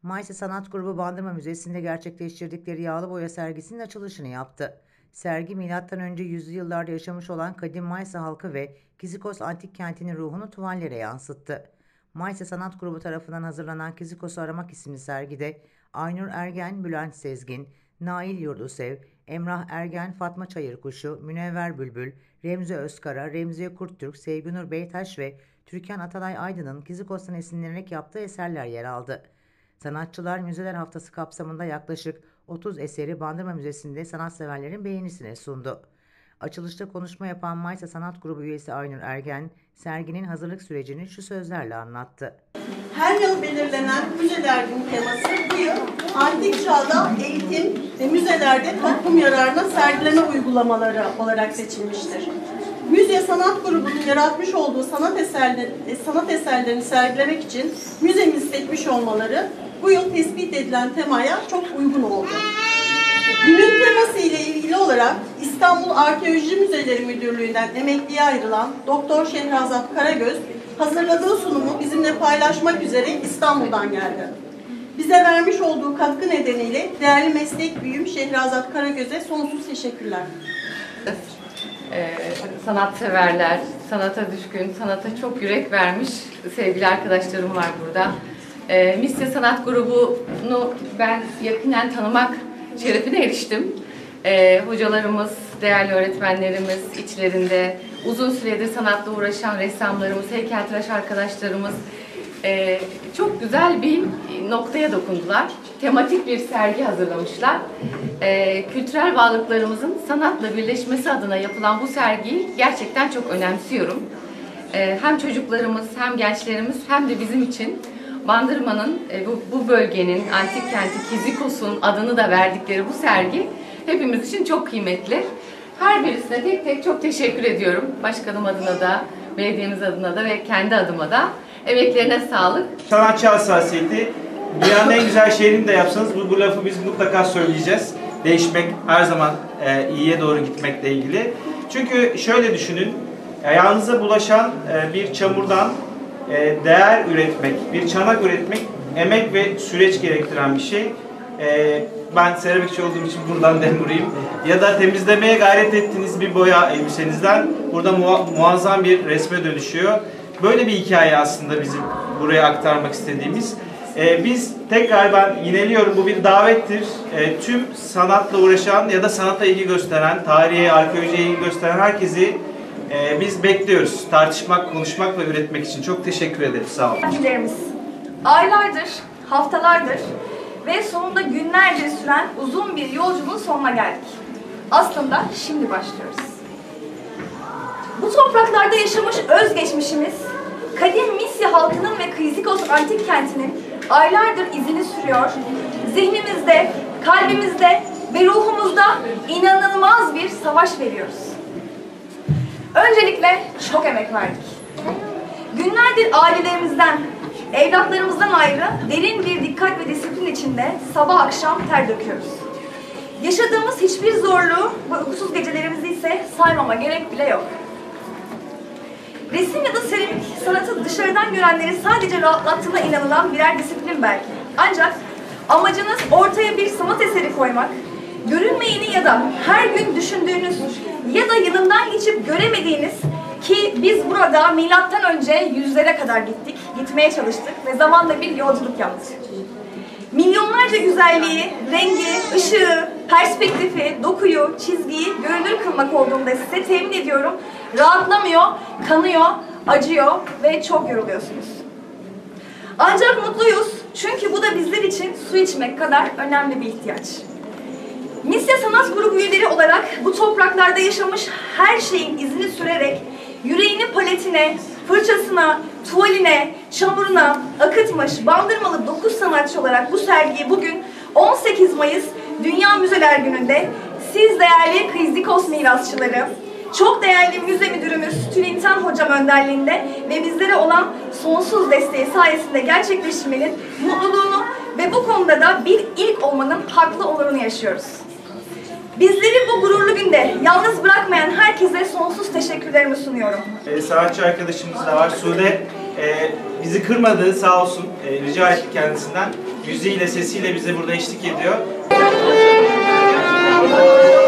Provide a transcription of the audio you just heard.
Maysa Sanat Grubu Bandırma Müzesi'nde gerçekleştirdikleri yağlı boya sergisinin açılışını yaptı. Sergi M.Ö. yüzlü yıllarda yaşamış olan kadim Maysa halkı ve Kizikos antik kentinin ruhunu tuvallere yansıttı. Maysa Sanat Grubu tarafından hazırlanan Kizikos'u Aramak isimli sergide Aynur Ergen, Bülent Sezgin, Nail Yurdusev, Emrah Ergen, Fatma Çayırkuşu, Münevver Bülbül, Remzi Özkara, Remziye Kurttürk, Sevginur Beytaş ve Türkan Atalay Aydın'ın Kizikos'tan esinlenerek yaptığı eserler yer aldı. Sanatçılar Müzeler Haftası kapsamında yaklaşık 30 eseri Bandırma Müzesi'nde sanatseverlerin beğenisine sundu. Açılışta konuşma yapan Maysa Sanat Grubu üyesi Aynur Ergen, serginin hazırlık sürecini şu sözlerle anlattı. Her yıl belirlenen Müzeler Günü teması bu yıl antik çağda eğitim ve müzelerde toplum yararına sergileme uygulamaları olarak seçilmiştir. Müze Sanat Grubu'nun yaratmış olduğu sanat eserlerini sergilemek için müzemizi seçmiş olmaları bu yıl tespit edilen temaya çok uygun oldu. Günün teması ile ilgili olarak İstanbul Arkeoloji Müzeleri Müdürlüğü'nden emekliye ayrılan Doktor Şehrazat Karagöz hazırladığı sunumu bizimle paylaşmak üzere İstanbul'dan geldi. Bize vermiş olduğu katkı nedeniyle değerli meslek büyüğüm Şehrazat Karagöz'e sonsuz teşekkürler. Sanatseverler, sanata düşkün, sanata çok yürek vermiş sevgili arkadaşlarım var burada. Misya Sanat Grubu'nu ben yakinen tanımak şerefine eriştim. Hocalarımız, değerli öğretmenlerimiz, içlerinde uzun süredir sanatla uğraşan ressamlarımız, heykeltıraş arkadaşlarımız çok güzel bir noktaya dokundular. Tematik bir sergi hazırlamışlar. Kültürel varlıklarımızın sanatla birleşmesi adına yapılan bu sergiyi gerçekten çok önemsiyorum. Hem çocuklarımız, hem gençlerimiz, hem de bizim için Bandırma'nın, bu bölgenin, antik kenti Kizikos'un adını da verdikleri bu sergi hepimiz için çok kıymetli. Her birisine tek tek çok teşekkür ediyorum. Başkanım adına da, belediyemiz adına da ve kendi adıma da. Emeklerine sağlık. Sanatçı hassasiyeti, dünyanın en güzel şeyini de yapsanız bu lafı biz mutlaka söyleyeceğiz. Değişmek, her zaman iyiye doğru gitmekle ilgili. Çünkü şöyle düşünün, ayağınıza bulaşan bir çamurdan değer üretmek, bir çanak üretmek emek ve süreç gerektiren bir şey. Ben seramikçi olduğum için buradan dem vurayım. Ya da temizlemeye gayret ettiğiniz bir boya elbisenizden burada muazzam bir resme dönüşüyor. Böyle bir hikaye aslında bizim buraya aktarmak istediğimiz. Biz tekrar ben yineliyorum, bu bir davettir. Tüm sanatla uğraşan ya da sanata ilgi gösteren, tarihe, arkeolojiye ilgi gösteren herkesi biz bekliyoruz. Tartışmak, konuşmak ve üretmek için. Çok teşekkür ederiz. Sağ olun. Aylardır, haftalardır ve sonunda günlerce süren uzun bir yolculuğun sonuna geldik. Aslında şimdi başlıyoruz. Bu topraklarda yaşamış özgeçmişimiz, kadim Misya halkının ve Kizikos antik kentinin aylardır izini sürüyor. Zihnimizde, kalbimizde ve ruhumuzda inanılmaz bir savaş veriyoruz. Öncelikle çok emek verdik. Günlerdir ailelerimizden, evlatlarımızdan ayrı derin bir dikkat ve disiplin içinde sabah akşam ter döküyoruz. Yaşadığımız hiçbir zorluğu ve uykusuz gecelerimizi ise saymama gerek bile yok. Resim ya da seramik sanatı dışarıdan görenleri sadece rahatlattığına inanılan birer disiplin belki. Ancak amacınız ortaya bir sanat eseri koymak, görünmeyeni ya da her gün düşündüğünüz ya da yanından geçip göremediğiniz ki biz burada milattan önce yüzlere kadar gitmeye çalıştık ve zamanla bir yolculuk yaptık. Milyonlarca güzelliği, rengi, ışığı, perspektifi, dokuyu, çizgiyi görünür kılmak olduğunda size temin ediyorum, rahatlamıyor, kanıyor, acıyor ve çok yoruluyorsunuz. Ancak mutluyuz çünkü bu da bizler için su içmek kadar önemli bir ihtiyaç. Misya Sanat Grubu üyeleri olarak bu topraklarda yaşamış her şeyin izini sürerek yüreğini paletine, fırçasına, tuvaline, çamuruna akıtmış Bandırmalı 9 sanatçı olarak bu sergiyi bugün 18 Mayıs Dünya Müzeler Günü'nde siz değerli Kizikos mirasçıları, çok değerli müze müdürümüz Tülintan Hocam önderliğinde ve bizlere olan sonsuz desteği sayesinde gerçekleştirmenin mutluluğunu ve bu konuda da bir ilk olmanın haklı onurunu yaşıyoruz. Bizleri bu gururlu günde yalnız bırakmayan herkese sonsuz teşekkürlerimi sunuyorum. Sanatçı arkadaşımız da var. Sude bizi kırmadı sağ olsun. Rica ettik kendisinden. müziğiyle, sesiyle bize burada eşlik ediyor.